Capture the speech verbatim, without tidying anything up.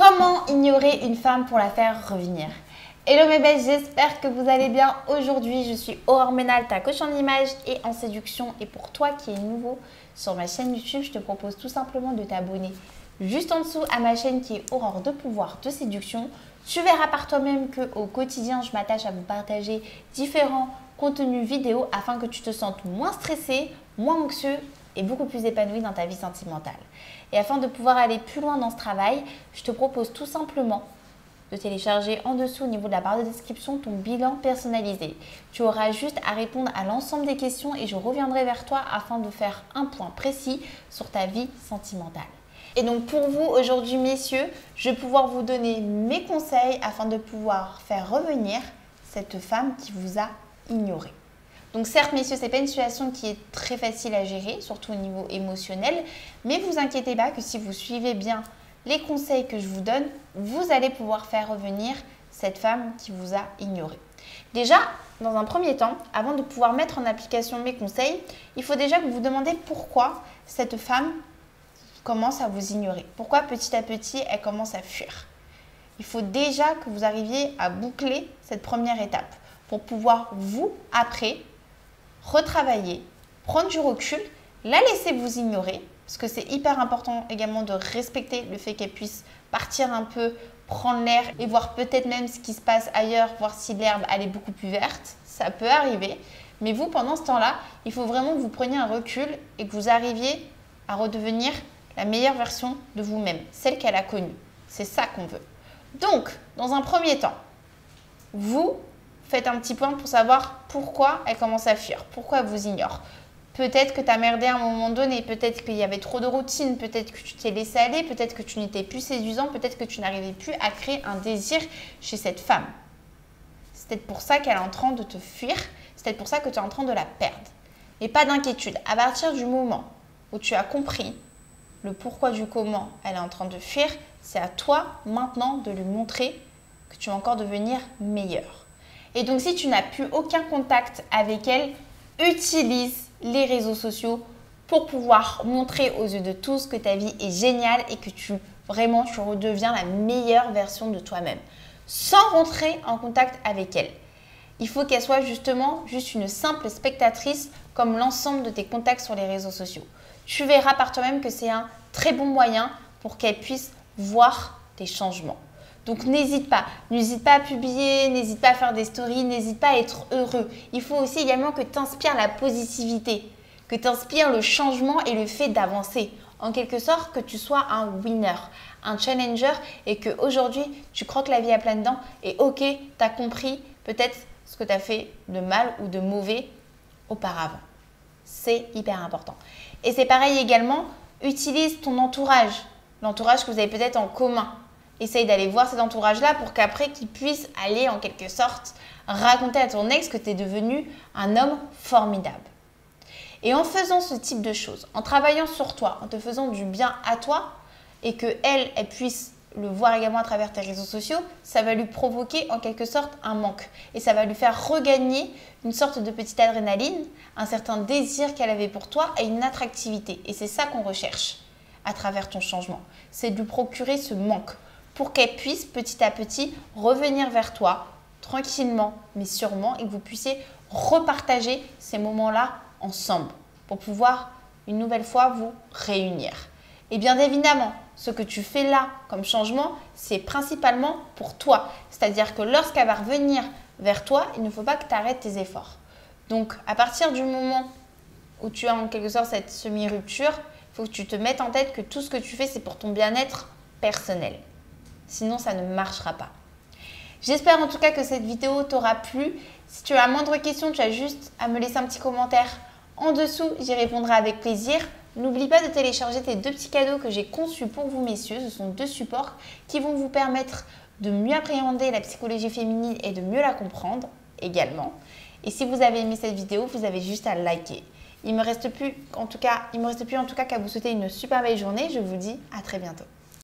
Comment ignorer une femme pour la faire revenir? Hello mes belles, j'espère que vous allez bien. Aujourd'hui, je suis Aurore Ménal, ta coach en image et en séduction. Et pour toi qui es nouveau sur ma chaîne YouTube, je te propose tout simplement de t'abonner juste en dessous à ma chaîne qui est Aurore de pouvoir de séduction. Tu verras par toi-même qu'au quotidien, je m'attache à vous partager différents contenus vidéo afin que tu te sentes moins stressé, moins anxieux et beaucoup plus épanoui dans ta vie sentimentale. Et afin de pouvoir aller plus loin dans ce travail, je te propose tout simplement de télécharger en dessous au niveau de la barre de description ton bilan personnalisé. Tu auras juste à répondre à l'ensemble des questions et je reviendrai vers toi afin de faire un point précis sur ta vie sentimentale. Et donc pour vous aujourd'hui messieurs, je vais pouvoir vous donner mes conseils afin de pouvoir faire revenir cette femme qui vous a ignoré. Donc certes messieurs, ce n'est pas une situation qui est très facile à gérer, surtout au niveau émotionnel, mais vous inquiétez pas que si vous suivez bien les conseils que je vous donne, vous allez pouvoir faire revenir cette femme qui vous a ignoré. Déjà, dans un premier temps, avant de pouvoir mettre en application mes conseils, il faut déjà que vous vous demandez pourquoi cette femme commence à vous ignorer. Pourquoi petit à petit, elle commence à fuir. Il faut déjà que vous arriviez à boucler cette première étape pour pouvoir vous, après, retravailler, prendre du recul, la laisser vous ignorer, parce que c'est hyper important également de respecter le fait qu'elle puisse partir un peu, prendre l'air et voir peut-être même ce qui se passe ailleurs, voir si l'herbe elle est beaucoup plus verte. Ça peut arriver, mais vous, pendant ce temps-là, il faut vraiment que vous preniez un recul et que vous arriviez à redevenir la meilleure version de vous-même, celle qu'elle a connue. C'est ça qu'on veut. Donc, dans un premier temps, vous faites un petit point pour savoir pourquoi elle commence à fuir, pourquoi elle vous ignore. Peut-être que tu as merdé à un moment donné, peut-être qu'il y avait trop de routine, peut-être que tu t'es laissé aller, peut-être que tu n'étais plus séduisant, peut-être que tu n'arrivais plus à créer un désir chez cette femme. C'est peut-être pour ça qu'elle est en train de te fuir, c'est peut-être pour ça que tu es en train de la perdre. Mais pas d'inquiétude, à partir du moment où tu as compris le pourquoi du comment elle est en train de fuir, c'est à toi maintenant de lui montrer que tu vas encore devenir meilleur. Et donc si tu n'as plus aucun contact avec elle, utilise les réseaux sociaux pour pouvoir montrer aux yeux de tous que ta vie est géniale et que tu vraiment tu redeviens la meilleure version de toi-même sans rentrer en contact avec elle. Il faut qu'elle soit justement juste une simple spectatrice comme l'ensemble de tes contacts sur les réseaux sociaux. Tu verras par toi-même que c'est un très bon moyen pour qu'elle puisse voir tes changements. Donc n'hésite pas, n'hésite pas à publier, n'hésite pas à faire des stories, n'hésite pas à être heureux. Il faut aussi également que tu inspires la positivité, que tu inspires le changement et le fait d'avancer. En quelque sorte, que tu sois un winner, un challenger et qu'aujourd'hui, tu croques la vie à pleines dents et ok, tu as compris peut-être ce que tu as fait de mal ou de mauvais auparavant. C'est hyper important. Et c'est pareil également, utilise ton entourage, l'entourage que vous avez peut-être en commun. Essaye d'aller voir cet entourage-là pour qu'après, qu'il puisse aller en quelque sorte raconter à ton ex que tu es devenu un homme formidable. Et en faisant ce type de choses, en travaillant sur toi, en te faisant du bien à toi et qu'elle, elle puisse le voir également à travers tes réseaux sociaux, ça va lui provoquer en quelque sorte un manque. Et ça va lui faire regagner une sorte de petite adrénaline, un certain désir qu'elle avait pour toi et une attractivité. Et c'est ça qu'on recherche à travers ton changement. C'est de lui procurer ce manque pour qu'elle puisse petit à petit revenir vers toi tranquillement mais sûrement et que vous puissiez repartager ces moments-là ensemble pour pouvoir une nouvelle fois vous réunir. Et bien évidemment, ce que tu fais là comme changement, c'est principalement pour toi. C'est-à-dire que lorsqu'elle va revenir vers toi, il ne faut pas que tu arrêtes tes efforts. Donc à partir du moment où tu as en quelque sorte cette semi-rupture, il faut que tu te mettes en tête que tout ce que tu fais, c'est pour ton bien-être personnel. Sinon, ça ne marchera pas. J'espère en tout cas que cette vidéo t'aura plu. Si tu as la moindre question, tu as juste à me laisser un petit commentaire en dessous. J'y répondrai avec plaisir. N'oublie pas de télécharger tes deux petits cadeaux que j'ai conçus pour vous, messieurs. Ce sont deux supports qui vont vous permettre de mieux appréhender la psychologie féminine et de mieux la comprendre également. Et si vous avez aimé cette vidéo, vous avez juste à liker. Il ne me reste plus en tout cas, il me reste plus en tout cas qu'à vous souhaiter une super belle journée. Je vous dis à très bientôt.